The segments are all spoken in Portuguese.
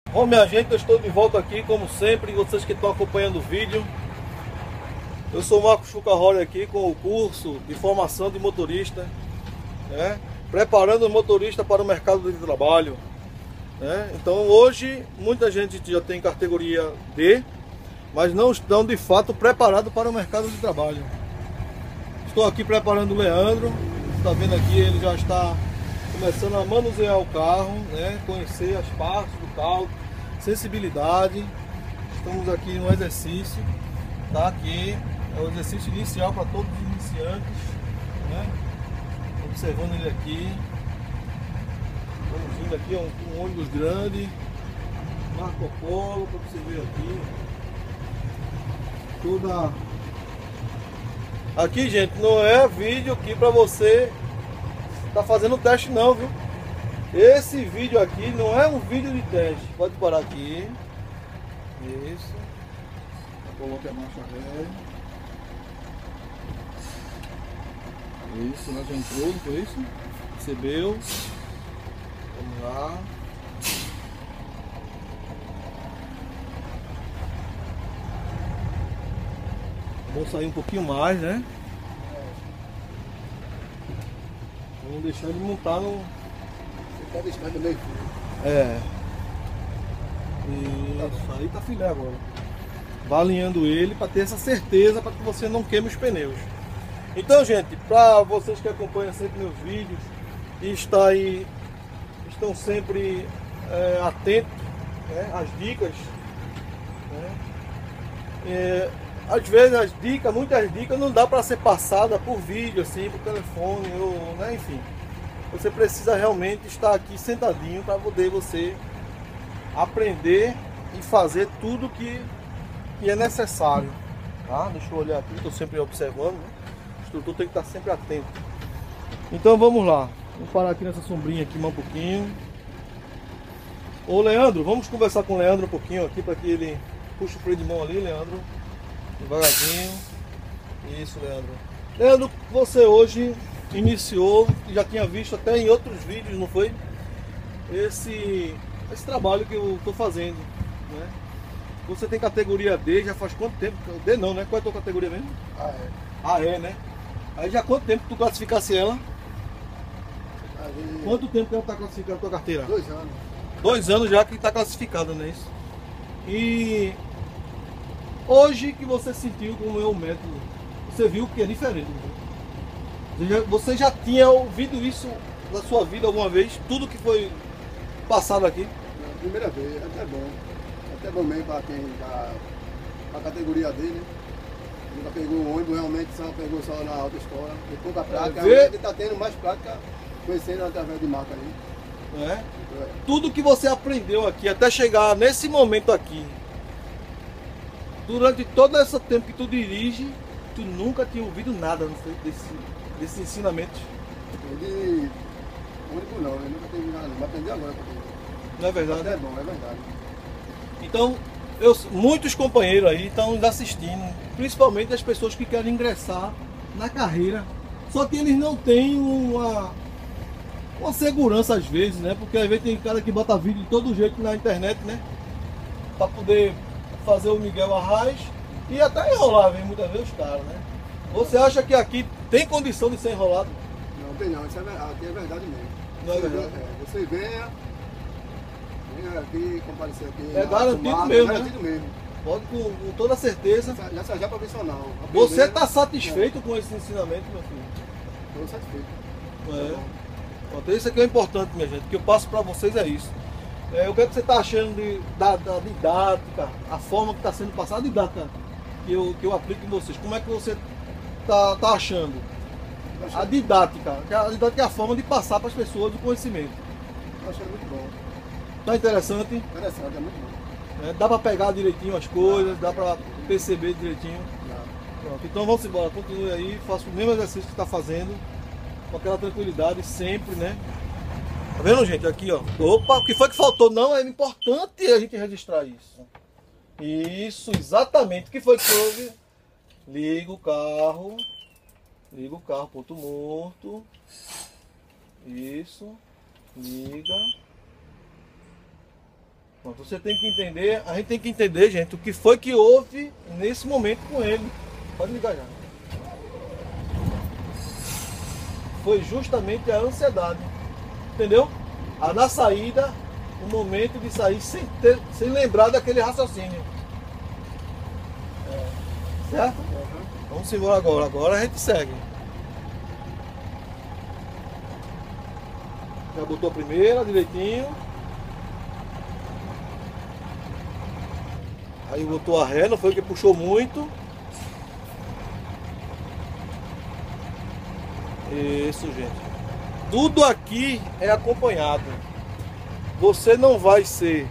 Bom, minha gente, eu estou de volta aqui, como sempre, vocês que estão acompanhando o vídeo. Eu sou o Marcos Fucaroli aqui com o curso de formação de motorista, né? Preparando o motorista para o mercado de trabalho, né? Então hoje, muita gente já tem categoria D, mas não estão de fato preparados para o mercado de trabalho. Estou aqui preparando o Leandro, você está vendo aqui, ele já está começando a manusear o carro, né? Conhecer as partes do carro, sensibilidade. Estamos aqui no exercício, tá? Aqui é o exercício inicial para todos os iniciantes, né? Observando ele aqui. Estamos vindo aqui, um ônibus grande, Marco Polo, para você ver aqui. Toda... Aqui, gente, não é vídeo aqui para você tá fazendo teste não, viu? Esse vídeo aqui não é um vídeo de teste. Pode parar aqui. Isso. Coloque a marcha ré. Isso, ela já entrou, não foi isso? Percebeu? Vamos lá. Vamos sair um pouquinho mais, né? Vamos deixar ele montar no... Você pode deixar no meio fio. É. Isso, aí tá filé agora. Vai alinhando ele para ter essa certeza, para que você não queime os pneus. Então, gente, para vocês que acompanham sempre meus vídeos e estão sempre atentos, né, às dicas, né? Às vezes as dicas, muitas dicas não dá para ser passada por vídeo, assim, por telefone, ou, né, enfim. Você precisa realmente estar aqui sentadinho para poder você aprender e fazer tudo que é necessário, tá? Deixa eu olhar aqui, estou sempre observando, né? O instrutor tem que estar sempre atento. Então vamos lá, vamos parar aqui nessa sombrinha aqui mais um pouquinho. Ô Leandro, vamos conversar com o Leandro um pouquinho aqui para que ele puxe o freio de mão ali, Leandro. Devagarzinho. Isso, Leandro. Leandro, você hoje iniciou, já tinha visto até em outros vídeos, não foi? Esse trabalho que eu estou fazendo, né? Você tem categoria D, já faz quanto tempo? D não, né? Qual é a tua categoria mesmo? É, né? Aí já quanto tempo tu classificasse ela? Aí, Quanto tempo que ela está classificando a tua carteira? 2 anos. 2 anos já que está classificada, não é isso? E hoje que você sentiu como é o método, você viu que é diferente, né? Você já tinha ouvido isso na sua vida alguma vez? Tudo que foi passado aqui? Na primeira vez, até bom. Até bom mesmo para quem tá a categoria dele, né? Nunca pegou um ônibus, realmente só pegou só na autoescola. Tem pouca prática, ele está tendo mais prática conhecendo através de marca aí. É? Tudo que você aprendeu aqui, até chegar nesse momento aqui, durante todo esse tempo que tu dirige, tu nunca tinha ouvido nada desse ensinamento. De ônibus não, eu nunca teve nada, não. Aprendi agora. Não é verdade? É bom, é verdade. Então, muitos companheiros aí estão nos assistindo, principalmente as pessoas que querem ingressar na carreira. Só que eles não têm uma segurança às vezes, né? Porque às vezes tem cara que bota vídeo de todo jeito na internet, né? Para poder fazer o Miguel Arraes e até enrolar, vem muitas vezes os caras, né? Você acha que aqui tem condição de ser enrolado? Não tem não, isso aqui é verdade mesmo. Não é verdade? Você venha aqui, comparecer aqui. É garantido mesmo, é garantido mesmo. Pode com toda certeza. Já profissional. Você está satisfeito com esse ensinamento, meu filho? Estou satisfeito. Pronto, isso aqui é importante, minha gente. O que eu passo para vocês é isso. O que é que você está achando da didática, a forma que está sendo passada, a didática que eu aplico em vocês? Como é que você está achando? A didática é a forma de passar para as pessoas o conhecimento. Estou achando muito bom. Tá interessante? Interessante, é muito bom. Dá para pegar direitinho as coisas, dá para perceber direitinho. Pronto, então vamos embora, continue aí, faça o mesmo exercício que está fazendo, com aquela tranquilidade sempre, né? Tá vendo, gente? Aqui, ó. Opa, o que foi que faltou? Não, é importante a gente registrar isso. Isso, exatamente. O que foi que houve? Liga o carro, ponto morto. Isso, liga. Pronto, você tem que entender, a gente tem que entender, gente, o que foi que houve nesse momento com ele. Pode ligar já. Foi justamente a ansiedade, entendeu? Na saída, o momento de sair sem lembrar daquele raciocínio. Certo? Vamos embora agora. Agora a gente segue. Já botou a primeira direitinho. Aí botou a ré, não foi que puxou muito. Isso, gente. Tudo aqui é acompanhado. Você não vai ser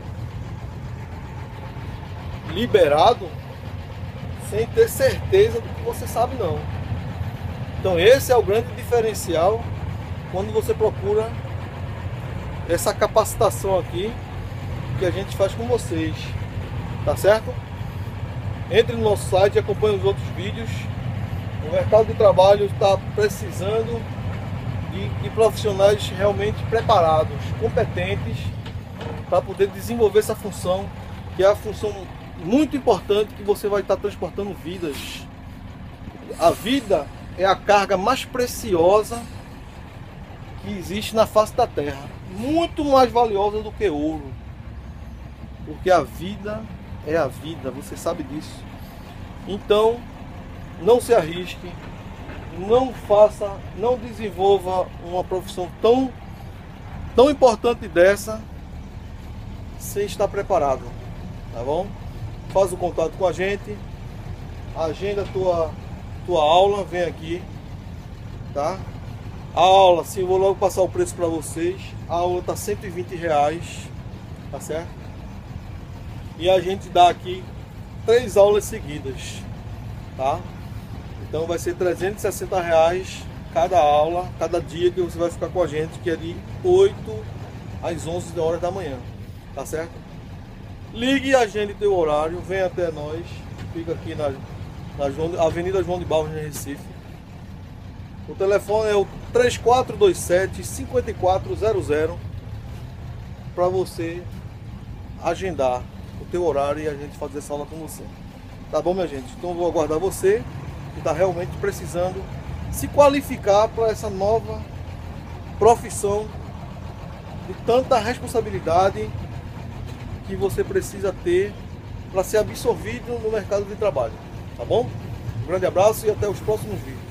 liberado sem ter certeza do que você sabe, não. Então esse é o grande diferencial quando você procura essa capacitação aqui que a gente faz com vocês, tá certo? Entre no nosso site e acompanhe os outros vídeos. O mercado de trabalho está precisando de profissionais realmente preparados, competentes, para poder desenvolver essa função, que é a função muito importante, que você vai estar transportando vidas. A vida é a carga mais preciosa que existe na face da terra, muito mais valiosa do que ouro, porque a vida é a vida, você sabe disso. Então não se arrisque, não faça, não desenvolva uma profissão tão importante dessa sem estar preparado, tá bom? Faz o contato com a gente, agenda tua aula, vem aqui, tá? A aula, sim, vou logo passar o preço para vocês. A aula tá R$120, tá certo? E a gente dá aqui 3 aulas seguidas, tá? Então vai ser R$360 cada aula, cada dia que você vai ficar com a gente, que é de 8 às 11 horas da manhã, tá certo? Ligue e agende teu horário, vem até nós, fica aqui na Avenida João de Barros, em Recife. O telefone é o 3427-5400 para você agendar o teu horário e a gente fazer essa aula com você. Tá bom, minha gente? Então eu vou aguardar você que está realmente precisando se qualificar para essa nova profissão de tanta responsabilidade que você precisa ter para ser absorvido no mercado de trabalho. Tá bom? Um grande abraço e até os próximos vídeos.